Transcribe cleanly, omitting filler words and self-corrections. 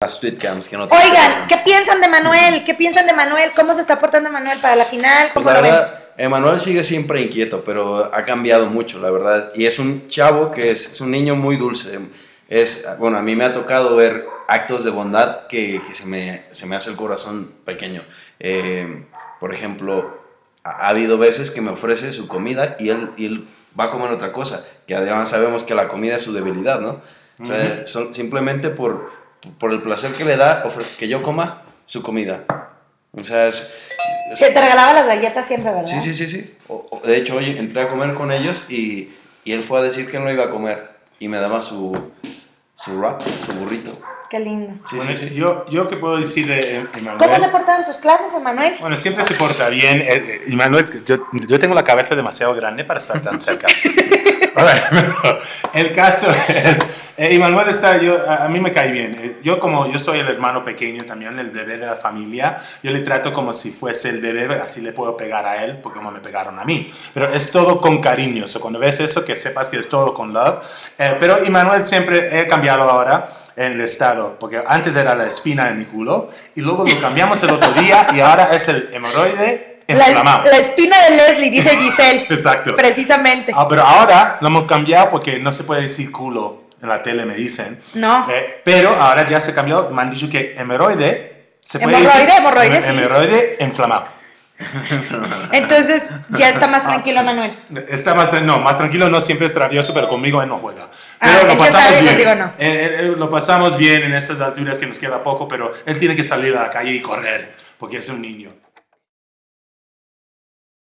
las tweetcams que no. Oigan, ¿qué piensan de Manuel? ¿Qué piensan de Manuel? ¿Cómo se está portando Manuel para la final? ¿Cómo Pues la lo ven? verdad, Emanuel sigue siempre inquieto, pero ha cambiado mucho, la verdad. Y es un chavo que es un niño muy dulce. Bueno, a mí me ha tocado ver actos de bondad que se me hace el corazón pequeño. Por ejemplo, ha habido veces que me ofrece su comida y él va a comer otra cosa, que además sabemos que la comida es su debilidad, ¿no? O sea, simplemente por el placer que le da que yo coma su comida. O sea, Se te regalaba las galletas siempre, ¿verdad? Sí. De hecho, hoy entré a comer con ellos y él fue a decir que no iba a comer y me daba su wrap, su burrito. Qué lindo. Sí, Bueno, sí. Yo qué puedo decir de Emanuel. ¿Cómo se portan en tus clases, Emanuel? Bueno, siempre se porta bien. Emanuel, yo tengo la cabeza demasiado grande para estar tan cerca. A ver, pero el caso es, Emanuel a mí me cae bien. Como yo soy el hermano pequeño también, el bebé de la familia, yo le trato como si fuese el bebé, así le puedo pegar a él, porque como me pegaron a mí. Pero es todo con cariño. Cuando ves eso, que sepas que es todo con love. Pero Emanuel siempre he cambiado ahora en el estado, porque antes era la espina en mi culo, y luego lo cambiamos el otro día, y ahora es el hemorroide inflamado. La espina de Leslie, dice Giselle. Exacto. Precisamente. Pero ahora lo hemos cambiado porque no se puede decir culo en la tele, me dicen. No. Pero ahora ya se cambió, me han dicho que hemorroide se puede hemorroide, sí. Hemorroide inflamado. Entonces ya está más tranquilo Manuel. Más tranquilo, no siempre es travieso, pero conmigo él no juega. Ah, Pero él ya sabe, contigo no. Lo pasamos bien en estas alturas que nos queda poco, pero él tiene que salir a la calle y correr, porque es un niño.